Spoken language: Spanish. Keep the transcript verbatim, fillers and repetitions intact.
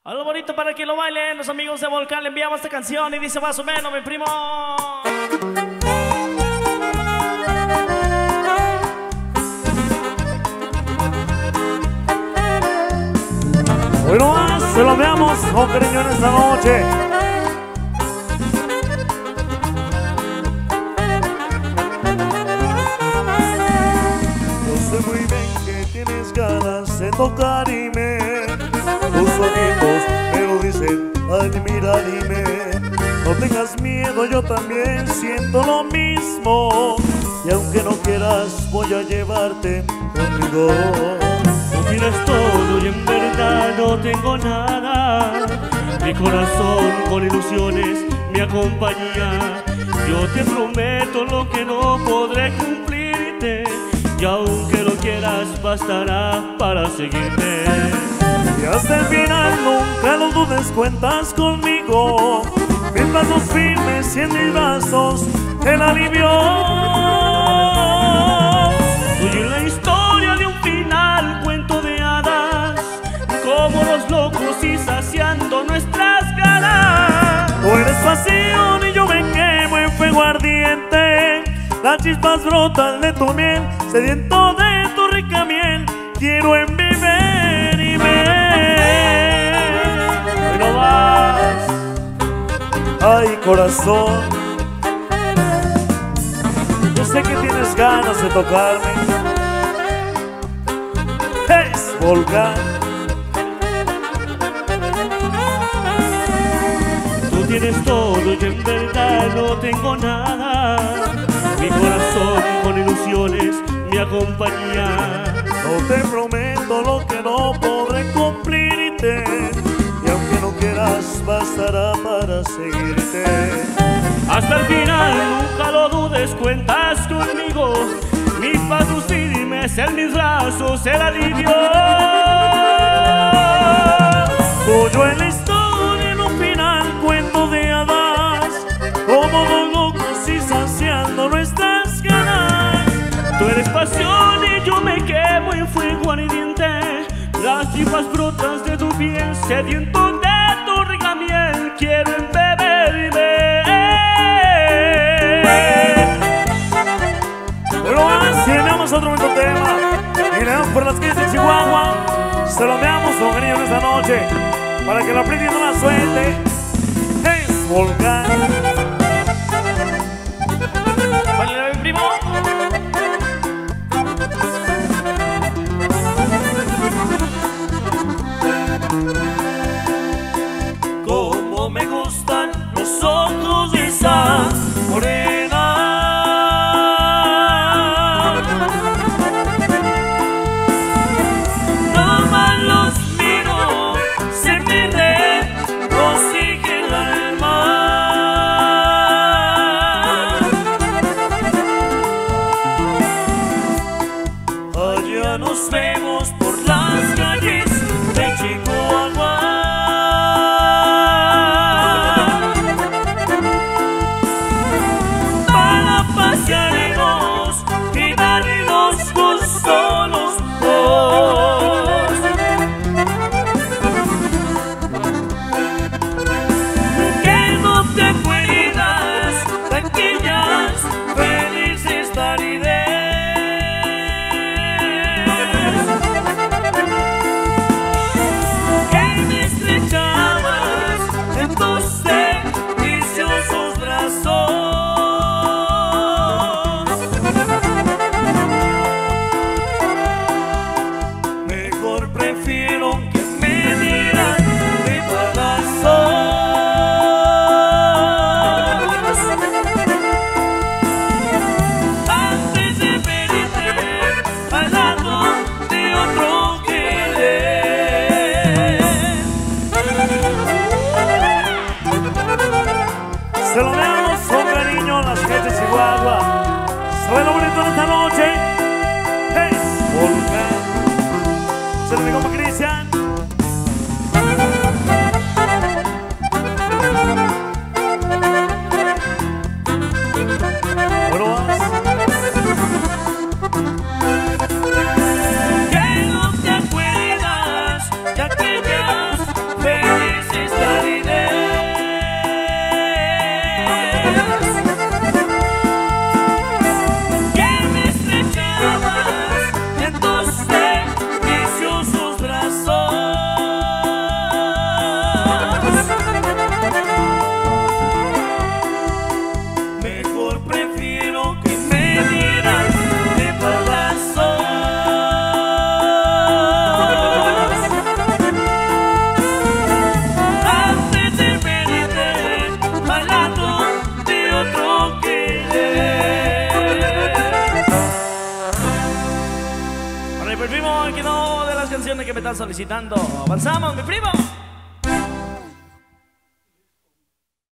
Algo bonito para que lo bailen los amigos de Volcán. Le enviamos esta canción y dice más o menos, mi primo. Hoy no más, se lo veamos con cariño en esta noche. Yo sé muy bien que tienes ganas de tocarme. Tus ojitos me lo dicen, ay mira dime. No tengas miedo, yo también siento lo mismo. Y aunque no quieras, voy a llevarte conmigo. Tú tienes todo y en verdad no tengo nada. Mi corazón con ilusiones me acompaña. Yo te prometo lo que no podré cumplirte. Y aunque lo quieras, bastará para seguirte. Y hasta el final nunca lo dudes, cuentas conmigo. Mis brazos firmes y en mis brazos el alivio. Soy la historia de un final, cuento de hadas, como los locos y saciando nuestras ganas. Tú eres pasión y yo me quemo en fuego ardiente. Las chispas brotan de tu miel, sediento de tu rica miel. Quiero embeber y ver. Hoy no vas. Ay, corazón, yo sé que tienes ganas de tocarme. Es Volcán. Tú tienes todo y en verdad no tengo nada. Mi corazón con ilusiones me acompaña. No te prometo lo que no podré cumplirte. Y aunque no quieras, bastará para seguirte. Hasta el final, nunca lo dudes, cuentas conmigo. Mi paz firme es en mis brazos el alivio. Tuyo en la historia en un final, cuento de hadas, como dos locos y saciando nuestras ganas. Tú eres pasión y yo me quemo en fuego ardiente. Las chispas brotas de tu piel, sediento de tu rica miel. Quiero embeberme. Bueno, si veamos otro bonito tema y le damos por las calles de Chihuahua, se lo veamos con cariño en esta noche, para que la apriete y no la suelte. Es Volcán. Vale, mi primo. Como me gustan los ojos de esa morena. No más los miro, se me regocija el alma. Allá nos vemos por las calles de Chihuahua. Y darnos gusto los dos. Que no te acuerdas de aquellas felices tardes. Que me estrechabas en tus deliciosos brazos. Prefiero que me dieran de balazos. Antes de verte al lado de otro querer. Se lo veamos con cariño las calles de Chihuahua. ¿Saben lo bonito de esta noche? Es Volcán. Se lo digo como Cristian. Bueno, vas. Que no te acuerdas de aquellas felices canciones que me están solicitando. Avanzamos, mi primo.